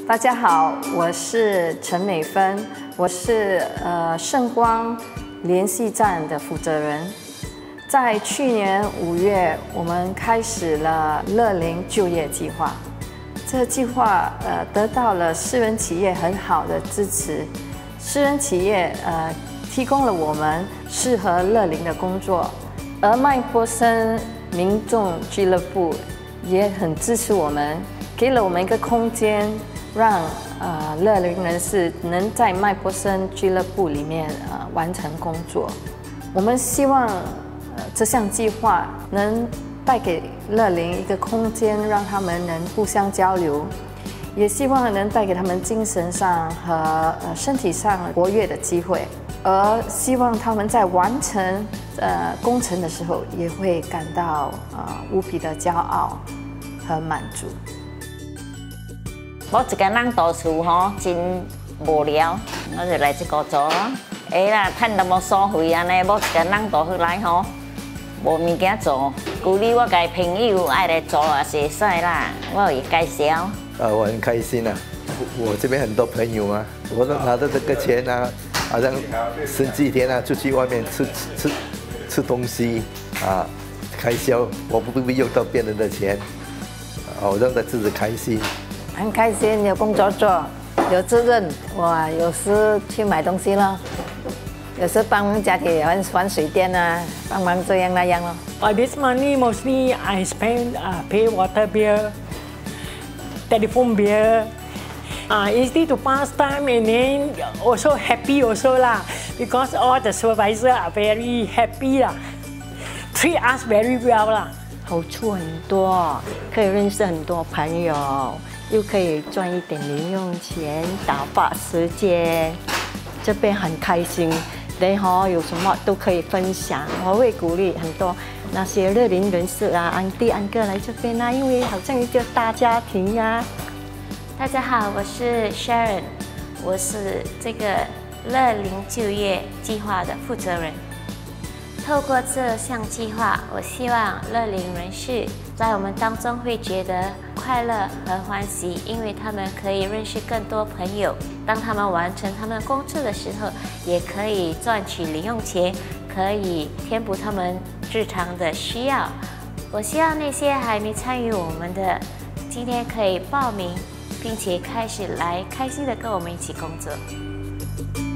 大家好，我是陈美芬，我是圣光联系站的负责人。在去年5月，我们开始了乐龄就业计划。这个计划得到了私人企业很好的支持，私人企业提供了我们适合乐龄的工作，而麦波森民众俱乐部也很支持我们，给了我们一个空间。 让乐龄人士能在麦波森俱乐部里面完成工作。我们希望这项计划能带给乐龄一个空间，让他们能互相交流，也希望能带给他们精神上和身体上活跃的机会，而希望他们在完成工程的时候也会感到无比的骄傲和满足。 我一个人读书吼，真无聊，我就来这个做咯。会啦，赚淡薄所费安尼，我一个人读起来吼，无物件做。鼓励我家朋友爱来做也是会使啦，我会介绍。 我很开心啊，我这边很多朋友啊，我都拿着这个钱啊，好像前几天啊出去外面吃东西啊，开销我不必用到别人的钱，我让他自己开心。 很开心，有工作做，有责任。我有时去买东西咯，有时帮忙家里还水电啊，帮忙这样那样咯。 This money mostly I spend pay water bill, telephone bill. Easy to pass time and then also happy also lah because all the supervisors are very happy lah, treat us very well lah. 好处很多，可以认识很多朋友。 又可以赚一点零用钱，打发时间，这边很开心。然后有什么都可以分享，我会鼓励很多那些乐龄人士啊、安弟、安哥来这边啊，因为好像一个大家庭呀。 大家好，我是 Sharon， 我是这个乐龄就业计划的负责人。透过这项计划，我希望乐龄人士在我们当中会觉得 快乐和欢喜，因为他们可以认识更多朋友。当他们完成他们工作的时候，也可以赚取零用钱，可以填补他们日常的需要。我希望那些还没参与我们的，今天可以报名，并且开始来开心的跟我们一起工作。